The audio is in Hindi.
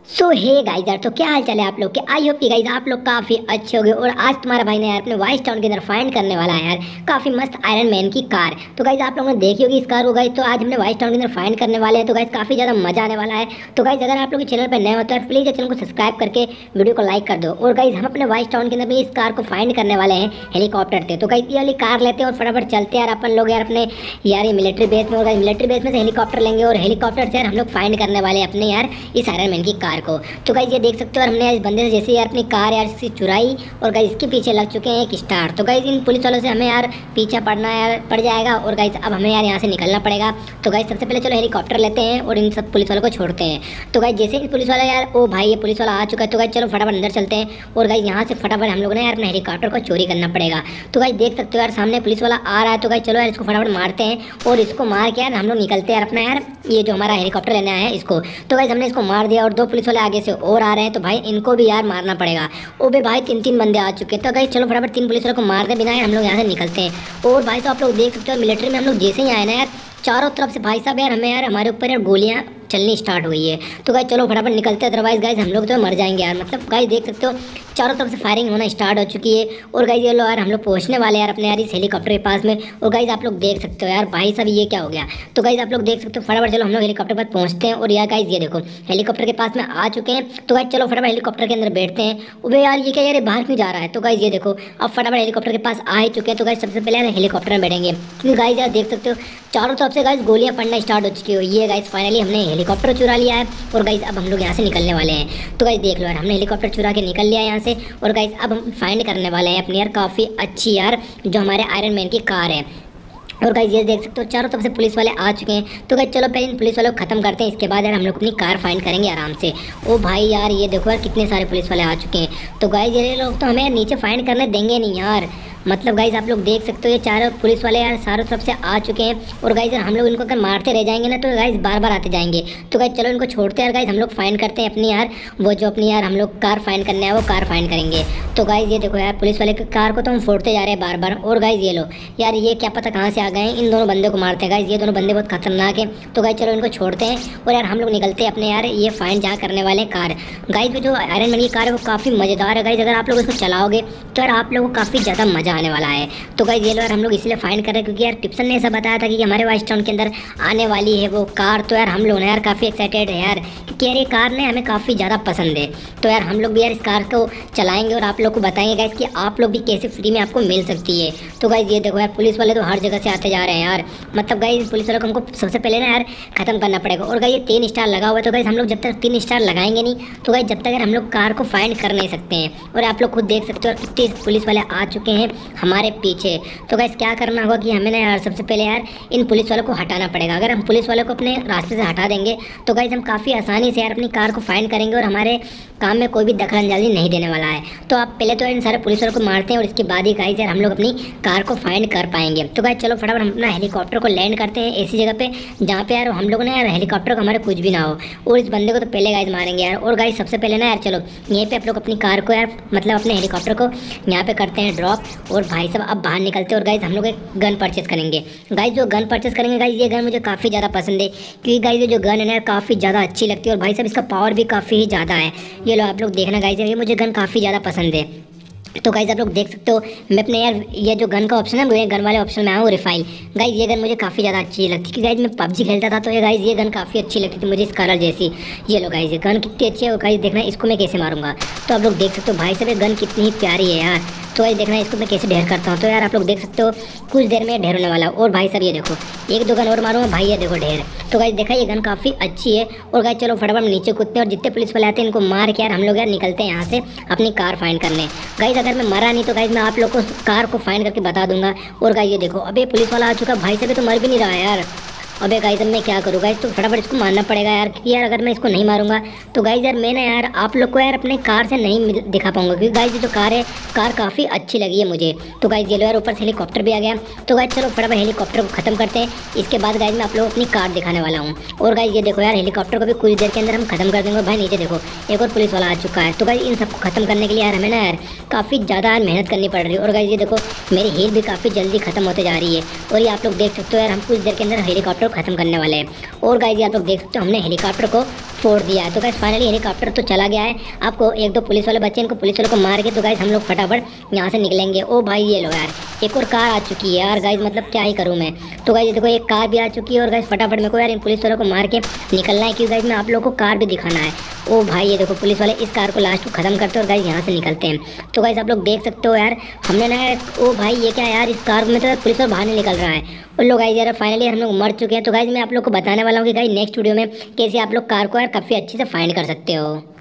हे गाइस यार, तो क्या हाल चाल है आप लोग के। आई होप कि गाइस आप लोग काफी अच्छे होंगे। और आज तुम्हारा भाई ने यार अपने वाइस टाउन के अंदर फाइंड करने वाला है यार काफी मस्त आयरन मैन की कार। तो गाइस आप लोगों ने देखी होगी इस कार को गाइस। तो आज हमने वाइस टाउन के अंदर फाइंड करने वाले हैं। तो गाइस काफी ज्यादा मजा आने वाला है। तो गाइस अगर आप लोग चैनल पर नए हो तो यार प्लीज चैनल को सब्सक्राइब करके वीडियो को लाइक कर दो। और गाइस हम अपने वाइस टाउन के अंदर भी इस कार को फाइंड करने वाले हैं हेलीकॉप्टर से। तो गाइस ये वाली कार लेते हैं और फटाफट चलते हैं यार अपन लोग यार अपने यार ये मिलिट्री बेस में। और गाइस मिलिट्री बेस में से हेलीकॉप्टर लेंगे और हेलीकॉप्टर से यार हम लोग फाइंड करने वाले हैं अपने यार इस आयरन मैन की कार को। तो गाइस ये देख सकते हो, और हमने इस बंदे से जैसे यार अपनी कार यार से चुराई और गाइस इसके पीछे लग चुके हैं एक स्टार। तो गाइस इन पुलिस वालों से हमें यार पीछा पड़ना यार पड़ जाएगा। और गाइस अब हमें यार यहाँ से निकलना पड़ेगा। तो गाइस सबसे पहले चलो हेलीकॉप्टर लेते हैं और इन सब पुलिस वालों को छोड़ते हैं। तो गाइस जैसे ही पुलिस वाला यार ओ भाई ये पुलिस वाला आ चुका है। तो गाइस चलो फटाफट अंदर चलते हैं। और गाइस यहाँ से फटाफट हम लोगों ने यार अपने हेलीकॉप्टर को चोरी करना पड़ेगा। तो गाइस देख सकते हो यार सामने पुलिस वाला आ रहा है। तो गाइस चलो यार इसको फटाफट मारते हैं और इसको मार के यार हम लोग निकलते हैं यार अपना यार ये जो हमारा हेलीकॉप्टर लेने आया है इसको। तो गाइस हमने इसको मार दिया और दो पुलिस वाले आगे से और आ रहे हैं। तो भाई इनको भी यार मारना पड़ेगा। ओ बे भाई तीन बंदे आ चुके हैं। तो गाइस चलो फटाफट तीन पुलिस वालों को मारते बिना हम लोग यहाँ से निकलते हैं। और भाई साहब आप लोग देख सकते हो मिलिट्री में हम लोग जैसे ही आए ना यार चारों तरफ से भाई साहब यार हमें यार हमारे ऊपर यार गोलियां चलनी स्टार्ट हुई है। तो गाइस चलो फटाफट निकलते हैं, अदरवाइज गाइस हम लोग तो मर जाएंगे यार। मतलब गाइस देख सकते हो चारों तरफ से फायरिंग होना स्टार्ट हो चुकी है। और गाइस ये लो यार हम लोग पहुंचने वाले यार अपने यार इस हेलीकॉप्टर के पास में। और गाइस आप लोग देख सकते हो यार भाई साहब ये क्या हो गया। तो गाइस आप लोग देख सकते हो फटाफट चलो हम लोग हेलीकॉप्टर पर पहुंचते हैं। और यार गाइस ये देखो हेलीकॉप्टर के पास में आ चुके हैं। तो गाइस चलो फटाफट हेलीकॉप्टर के अंदर बैठते हैं। अबे यार ये क्या यार बाहर क्यों जा रहा है। तो गाइस ये देखो अब फटाफट हेलीकॉप्टर के पास आ ही चुके हैं। तो गाइस सबसे पहले यार हेलीकॉप्टर में बैठेंगे क्योंकि गाइस यार देख सकते हो चारों तरफ से गाइस गोलियां पड़ना स्टार्ट हो चुकी है। ये गाइस फाइनली हमने हेलीकॉप्टर चुरा लिया है। और गाइस अब हम लोग यहाँ से निकलने वाले हैं। तो गाइस देख लो यार हमने हेलीकॉप्टर चुरा के निकल लिया है यहाँ से। और गाइस अब हम फाइंड करने वाले हैं अपनी यार काफ़ी अच्छी यार जो हमारे आयरन मैन की कार है। और गाइस ये देख सकते हो चारों तरफ से पुलिस वाले आ चुके हैं। तो गाइस चलो पहले इन पुलिस वालों को खत्म करते हैं, इसके बाद यार हम लोग अपनी कार फाइंड करेंगे आराम से। ओ भाई यार ये देखो यार कितने सारे पुलिस वाले आ चुके हैं। तो गाइस ये लोग तो हमें नीचे फाइंड करने देंगे नहीं यार। मतलब गाइस आप लोग देख सकते हो ये चारों पुलिस वाले यार चारों तरफ से आ चुके हैं। और गाइस यार हम लोग इनको अगर मारते रह जाएंगे ना तो गाइस बार बार आते जाएंगे। तो गाइस चलो इनको छोड़ते हैं यार। गाइस हम लोग फाइंड करते हैं अपनी यार वो जो अपनी यार हम लोग कार फाइंड करने हैं वो कार फाइंड करेंगे। तो गाइस ये देखो यार पुलिस वाले की कार को तो हम फोड़ते जा रहे हैं बार बार। और गाइस ये लो यार ये क्या पता कहाँ से आ गए हैं, इन दोनों बंदे को मारते हैं। गाइस ये दोनों बंदे बहुत खतरनाक है। तो गाइस चलो इनको छोड़ते हैं और यार हम लोग निकलते हैं अपने यार ये फाइंड जहाँ करने वाले कार। गाइस जो आयरन मैन की कार है वो काफ़ी मज़ेदार है। गाइस अगर आप लोग इसको चलाओगे तो यार आप लोगों को काफ़ी ज़्यादा मज़ा आने वाला है। तो गाइस ये लो यार हम लोग इसलिए फाइंड कर रहे हैं क्योंकि यार टिप्सन ने ऐसा बताया था कि हमारे वाइस टाउन के अंदर आने वाली है वो कार। तो यार हम लोग ना यार काफ़ी एक्साइटेड है यार क्योंकि यार ये कार ने हमें काफ़ी ज़्यादा पसंद है। तो यार हम लोग भी यार इस कार को चलाएंगे और आप लोग को बताएंगे गाइस कि आप लोग भी कैसे फ्री में आपको मिल सकती है। तो गाइस ये देखो यार पुलिस वाले तो हर जगह से आते जा रहे हैं यार। मतलब गाइस पुलिस वालों को हमको सबसे पहले ना यार खत्म करना पड़ेगा। और गाइस ये 3 स्टार लगा हुआ है। तो गाइस हम लोग जब तक 3 स्टार लगाएंगे नहीं तो गाइस जब तक यार हम लोग कार को फाइंड कर नहीं सकते हैं। और आप लोग खुद देख सकते हो कितने पुलिस वाले आ चुके हैं हमारे पीछे। तो गाइस क्या करना होगा कि हमें ना यार सबसे पहले यार इन पुलिस वालों को हटाना पड़ेगा। अगर हम पुलिस वालों को अपने रास्ते से हटा देंगे तो गाइस हम काफ़ी आसानी से यार अपनी कार को फाइंड करेंगे और हमारे काम में कोई भी दखलंदाजी नहीं देने वाला है। तो आप पहले तो इन सारे पुलिस वालों को मारते हैं और इसके बाद ही गाइस यार हम लोग अपनी कार को फाइंड कर पाएंगे। तो गाइस चलो फटाफट हम अपना हेलीकॉप्टर को लैंड करते हैं ऐसी जगह पे जहाँ पे यार हम लोग ना यार हेलीकॉप्टर को हमारे कुछ भी ना हो। और इस बंदे को तो पहले गाइस मारेंगे यार। और गाइस सबसे पहले ना यार चलो यहीं पे आप लोग अपनी कार को यार मतलब अपने हेलीकॉप्टर को यहाँ पे करते हैं ड्रॉप। और भाई साहब अब बाहर निकलते हैं और गाइस हम लोग एक गन परचेस करेंगे। गाइस जो गन परचेस करेंगे गाइस ये गन मुझे काफ़ी ज़्यादा पसंद है क्योंकि गाइस ये जो गन है ना काफ़ी ज़्यादा अच्छी लगती है। और भाई साहब इसका पावर भी काफ़ी ज़्यादा है। ये लो आप लोग देखना गाइस ये मुझे गन काफ़ी ज़्यादा पसंद है। तो गाइस आप लोग देख सकते हो मैं अपने यार ये जो गन का ऑप्शन है मुझे गन वाले ऑप्शन में आया हूँ रिफाइल। गाइस ये गन मुझे काफ़ी ज़्यादा अच्छी लगती है कि गाइस मैं पबजी खेलता था तो ये गाइस ये गन काफ़ी अच्छी लगती थी मुझे इस कलर जैसी। ये लो गाइस ये गन कितनी अच्छी है। और गाइस देखना इसको मैं कैसे मारूंगा। तो आप लोग देख सकते हो भाई साहब ये गन कितनी ही प्यारी है यार। तो गाइस देखना इसको मैं कैसे ढेर करता हूँ। तो यार आप लोग देख सकते हो कुछ देर में ढेर होने वाला है। और भाई साहब ये देखो 1-2 गन और मारूंगा भाई ये देखो ढेर। तो गाइस देखा ये गन काफ़ी अच्छी है। और गाइस चलो फटाफट नीचे कूदते हैं और जितने पुलिस वाले आते हैं इनको मार के यार हम लोग यार निकलते हैं यहाँ से अपनी कार फाइंड करने। गाइस अगर मैं मरा नहीं तो गाइस मैं आप लोग को कार को फाइंड करके बता दूंगा। और गाइस ये देखो अबे पुलिस वाला आ चुका भाई साहब तो मर भी नहीं रहा है यार। अबे गाइस अब मैं क्या करूँ गाइस तो फटाफट इसको मारना पड़ेगा यार क्योंकि यार अगर मैं इसको नहीं मारूंगा तो गाइस यार मैं ना यार आप लोग को यार अपने कार से नहीं दिखा पाऊंगा क्योंकि गाइस ये जो कार है कार काफ़ी अच्छी लगी है मुझे। तो गाइस ये लो यार ऊपर से हेलीकॉप्टर भी आ गया। तो गाइस चलो फटाफट हेलीकॉप्टर को खत्म करते हैं, इसके बाद गाइस मैं आप लोग अपनी कार दिखाने वाला हूँ। और गाइस ये देखो यार हेलीकॉप्टर को भी कुछ देर के अंदर हम खत्म कर देंगे। भाई नीचे देखो एक और पुलिस वाला आ चुका है। तो गाइस इन सबको खत्म करने के लिए यार हमें ना यार काफ़ी ज़्यादा मेहनत करनी पड़ रही है। और गाइस ये देखो मेरी हील भी काफ़ी जल्दी खत्म होते जा रही है। और ये आप लोग देख सकते हो यार हम कुछ देर के अंदर हेलीकॉप्टर को खत्म करने वाले हैं। और गाइस आप लोग देख सकते हो हमने हेलीकॉप्टर को फोड़ दिया है। तो गाइस फाइनली हेलीकॉप्टर तो चला गया है। आपको एक दो पुलिस वाले बच्चे, इनको पुलिस वालों को मार के तो गाइस हम लोग फटाफट यहाँ से निकलेंगे। ओ भाई ये लो यार, एक और कार आ चुकी है यार गाइस, मतलब क्या ही करूँ मैं। तो गाइस देखो एक कार भी आ चुकी है और गाइस फटाफट मेरे को यार इन पुलिस वालों को मार के निकलना है, क्योंकि गाइस मैं आप लोगों को कार भी दिखाना है। ओ भाई ये देखो पुलिस वाले इस कार को लास्ट को खत्म करते हैं और गाइस यहाँ से निकलते हैं। तो गाइस आप लोग देख सकते हो यार, हमने ना, ओ भाई ये क्या यार, इस कार में तो पुलिस वाला बाहर नहीं निकल रहा है। और लोग गाइस यार फाइनली हम लोग मर चुके हैं। तो गाइस मैं आप लोग को बताने वाला हूँ कि गाइस नेक्स्ट वीडियो में कैसे आप लोग कार को यार काफ़ी अच्छे से फाइंड कर सकते हो।